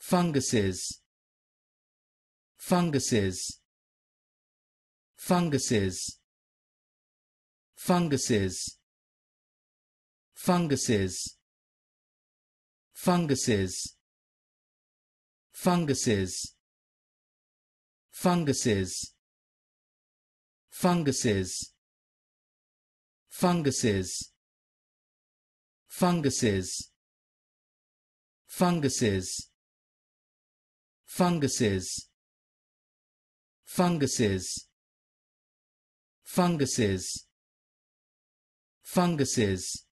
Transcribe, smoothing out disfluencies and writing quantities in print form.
funguses, funguses, funguses, funguses, funguses, funguses, funguses, funguses, funguses, funguses, funguses, funguses, funguses, funguses, funguses, funguses,